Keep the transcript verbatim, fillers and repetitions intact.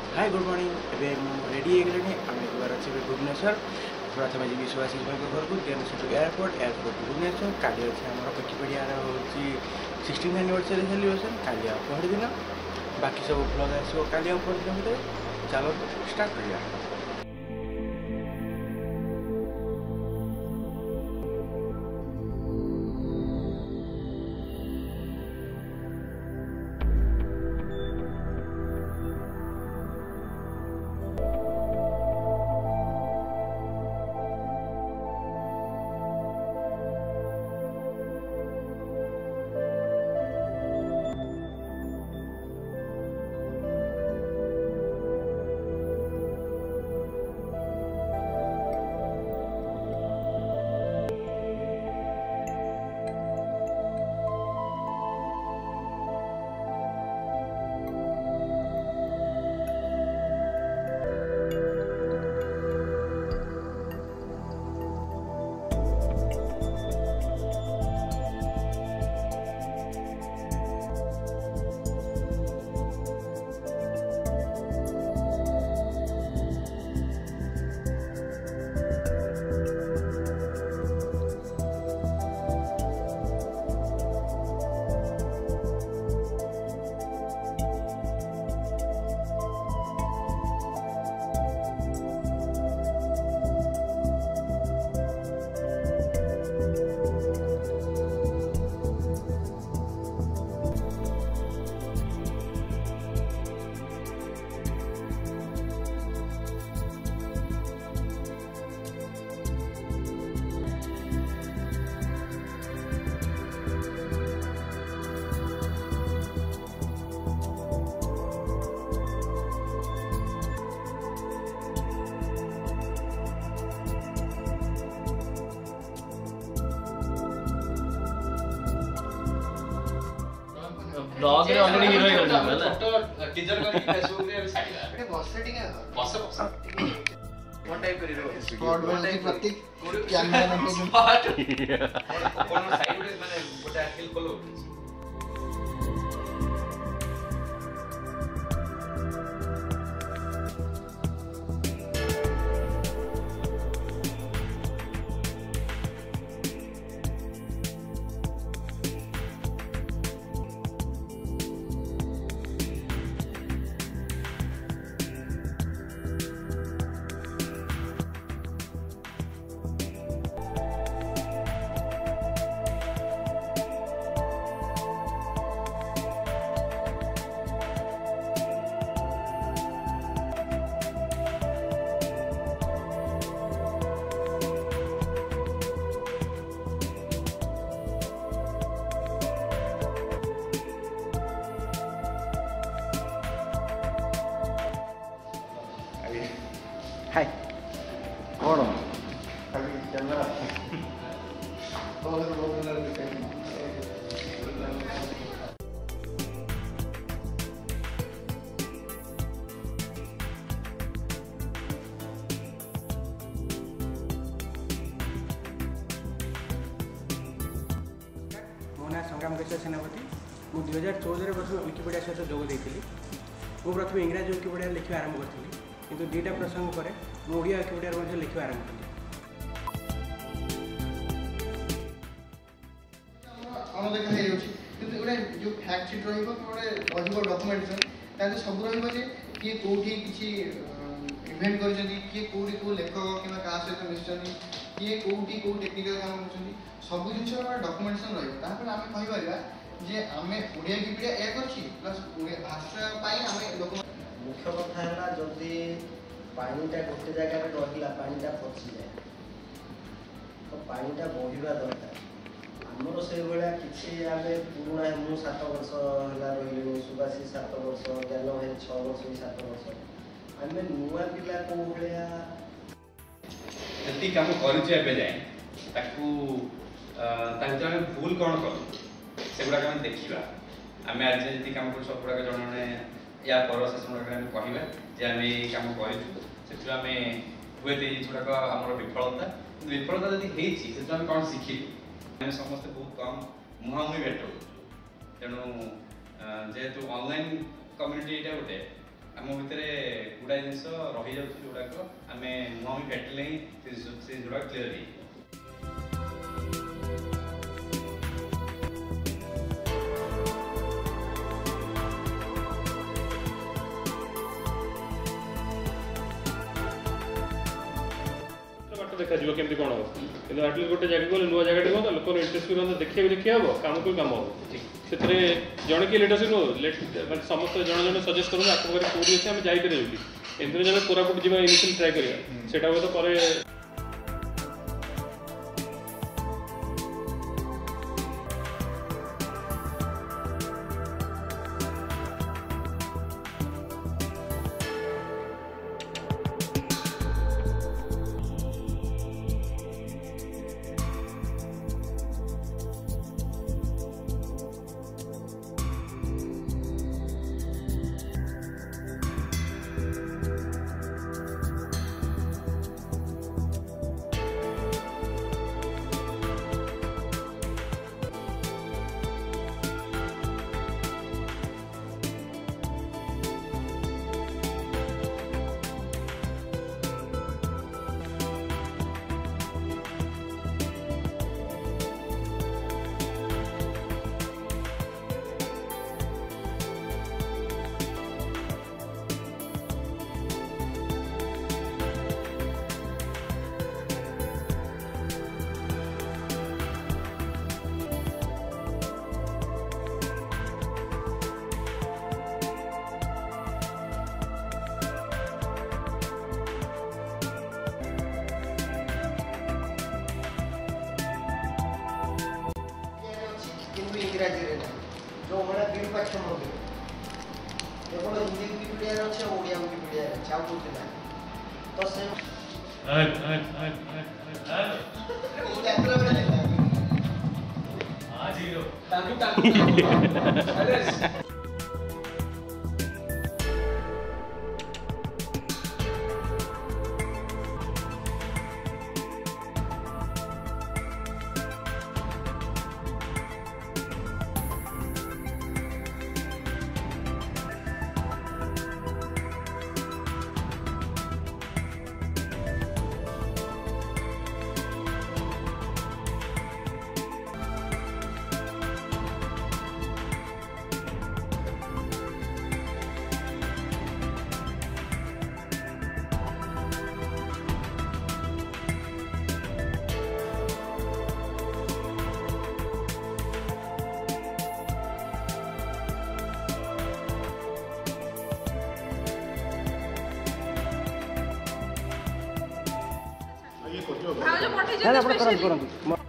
हाय good morning एवं ready होगले आम जावार अच्छे भुवनेश्वर प्रथम जी सुभाषिष भाई घर को देन से एयरपोर्ट एयरपोर्ट भुवनेश्वर काली अच्छे आम विकिपीडिया हूँ सिक्सटीन एनिवर्सरी सेलिब्रेशन काली अपहर दिन बाकी सब ब्लग आसो काली अपहर दिन भितर चलो स्टार्ट करिया। ब्लॉग रे ऑलरेडी हीरो ही कर दिया ना फोटो टीजर कर फेसबुक रे अभी साइडा एटे बस सेटिंग है बस बस वन टाइप करी रो स्क्वाड वाले प्रतीक कैमरा में स्मार्ट कोन साइड रे माने गोटे एंगल कोलो हाय कौन अभी कैमरा बहुत बहुत नजर दिखाई मो ना संग्राम केशव सेनापति मु दुई हजार चौदह वर्ष विकिपीडिया सहित जोग देती मु प्रथम इंग्राजी विकिपीडिया लिखा आरंभ करी किंतु दुईटा प्रसंग पर ओडिया विकिपीडिया लिखा आरंभ कली। हम देखा हे होची किंतु गोटे जो फैक्ट शीट रहइबो गोटे अधिक डॉक्यूमेंटेशन ताजे सब रहइबो जे कि कोठी किछि इवेंट करजनी कि कोठी को लेखक किबा का सहित मिशनी कि कोठी को टेक्निकल काम करजनी सब जिंस डॉक्यूमेंटेशन रहइबो तापर आमे कहि परिबा जे आमे ओडिया विकिपीडिया ए करछि प्लस ओडिया भाषा पाई आमे लोक मुख्य कथा है जदि पानीटा गोटे जगह रहा पानीटा पची जाए तो पानीटा बढ़ा दरकार आमर से भाया किसी आम पुराणा मु सात वर्ष है रही सुभाषिष सात वर्ष ज्ञान भाई छः वर्ष सात वर्ष आम नुआ पिला कौ भाया जी कम कर भूल कौन कर से गुड़ाक देखा आम आज जी कम कर सब गुड़ाक जड़े या पर सेसन कहवा जे आम ये कम कर हुए गुड़ाक आम विफलता विफलता जब होती कौन शिखिलु आम समस्त बहुत कम मुहांमुही भेट तेणु जेहेतु ऑनलाइन कम्युनिटी गोटे आम भितर गुड़ाए जिन रही जाऊँ जोड़ाक आम मुँह भी फेटिले ही से जोड़ा क्लीयर हो। देखा केमती कौन हम कि आटलिस्ट गोटे जगह गले नुआ जगह गो लोक इंटरेस्ट भी देखिए देखिए हम कम को कम हम से जड़े किए लिडरशिप नो समस्त जन जन सजेस्ट करूँ आपको पूरी अच्छे आम जापर एमती जब कोरापुट जी इनिशियल ट्राए करा से तो पर इंग्राजी जो हमारा द्विपक्ष मध्य केवल हिंदी विकिपीडिया अच्छे ओडिया विकिपीडिया अच्छे आउ कुछ ना तो से यात्रा में आज हीरो ताकू ताकू अरे ଭାଉଜ ପଠେଇଛନ୍ତି ସ୍ପେଶାଲି